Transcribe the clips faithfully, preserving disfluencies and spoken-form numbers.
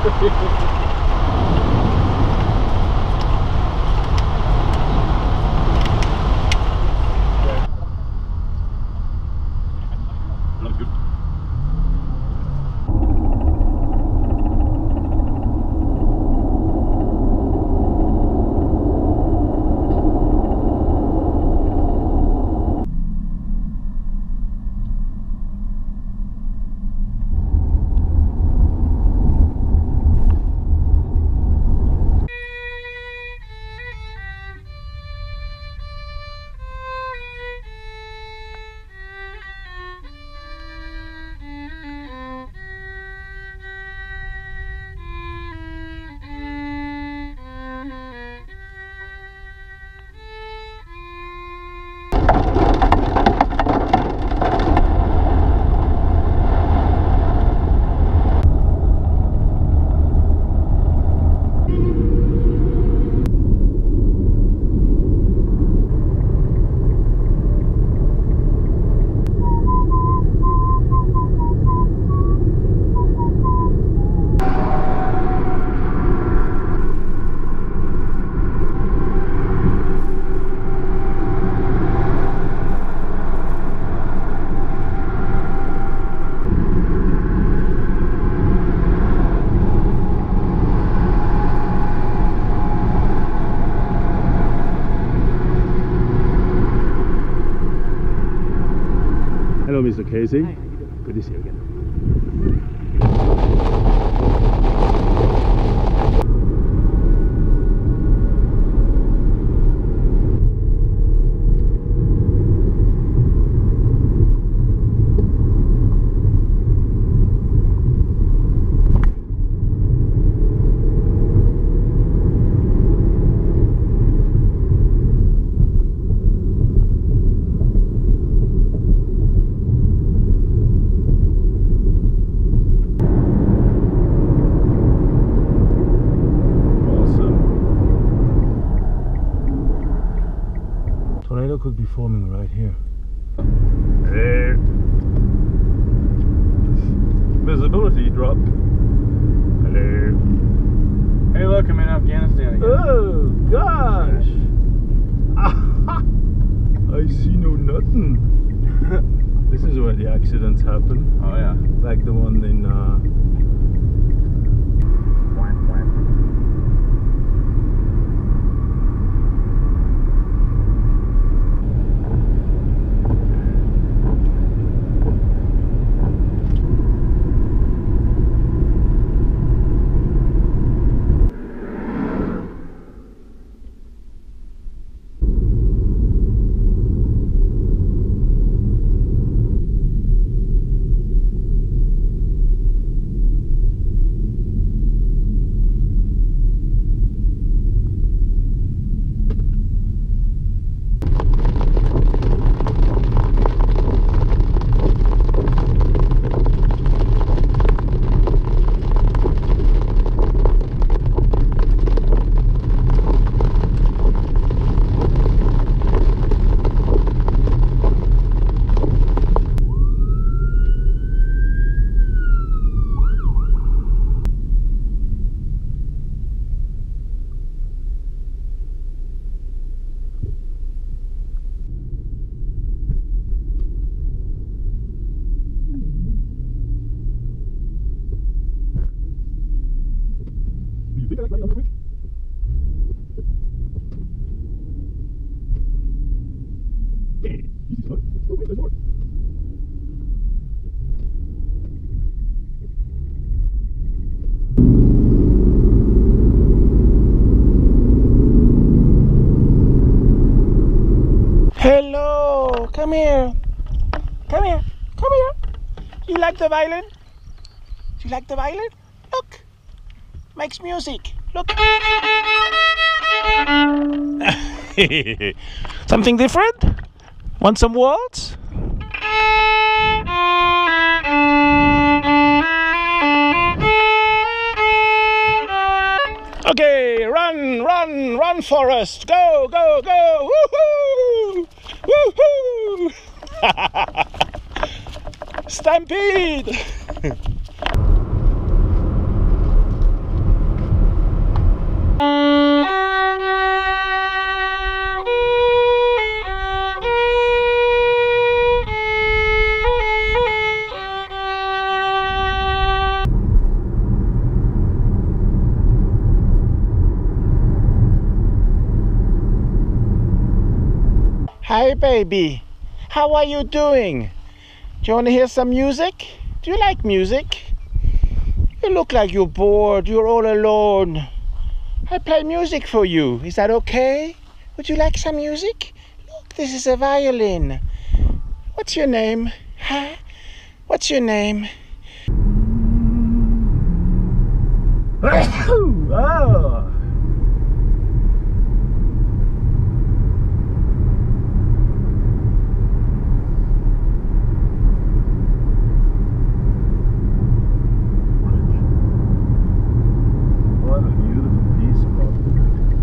Hello, Mister Casey. Hi, how you doing? Good to see you again. Could be forming right here. Hey. Visibility drop. Hello. Hey, look, I'm in Afghanistan again. Oh gosh! I see no nothing. This is where the accidents happen. Oh yeah, like the one in. Uh, Hello, come here. Come here. Come here. You like the violin? Do you like the violin? Look. Makes music. Look. Something different? Want some waltz? Okay, run, run, run, Forrest. Go, go, go. Woohoo! Woohoo! Stampede! Hey, baby. How are you doing? Do you want to hear some music? Do you like music? You look like you're bored. You're all alone. I play music for you. Is that okay? Would you like some music? Look, this is a violin. What's your name? Huh? What's your name? Ah. What a beautiful piece of property.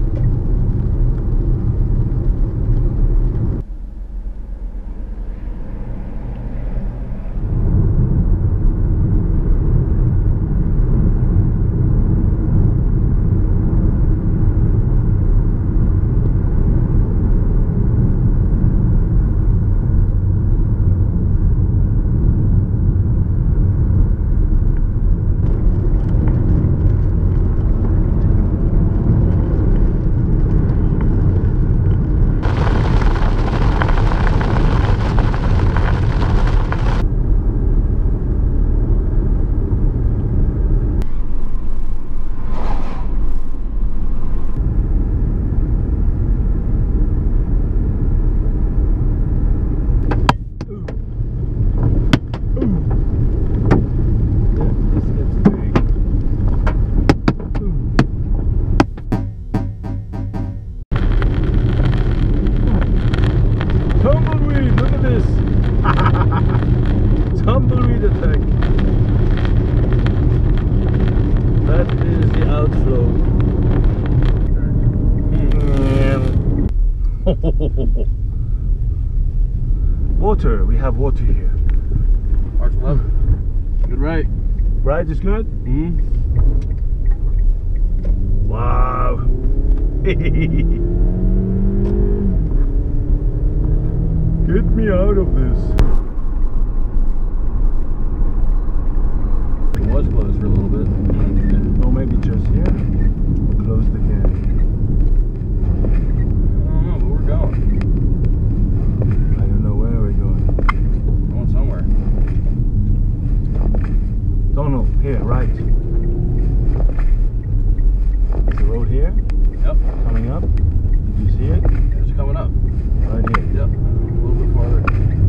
Tumbleweed, look at this! Tumbleweed attack. That is the outflow. Water, we have water here. Arch eleven. Good right. Right is good? Mm-hmm. Wow. Get me out of this. It was closed for a little bit. Oh, maybe just here? Or closed again? I don't know, but we're going. I don't know where we're going. We're going somewhere. Donald, here, right. Is the road here? Yep. Coming up? Did you see it? It's coming up. Right here. Yep. A little bit farther.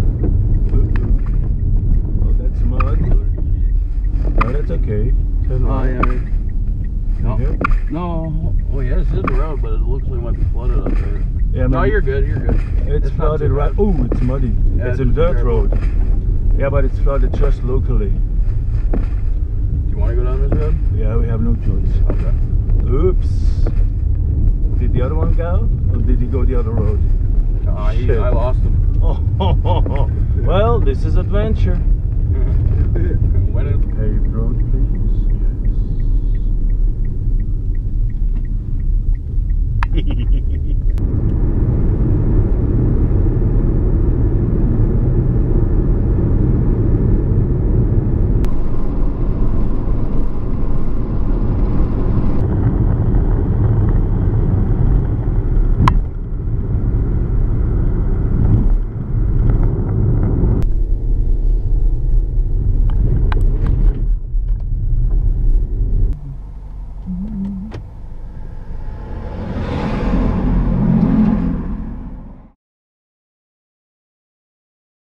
Oh, that's mud. No, that's okay. Turn Oh, right. yeah. Right. No. Here? No. Oh, yeah, this is the road, but it looks like it might be flooded up there. Yeah, No, maybe- you're good. You're good. It's, not flooded too right. bad. Oh, it's muddy. Yeah, it's a just be dirt careful. road. Yeah, but it's flooded just locally. Do you want to go down this road? Yeah, we have no choice. Okay. Oops. Did the other one go? Or did he go the other road? Uh, he, Shit. I lost him. Oh, well, this is adventure.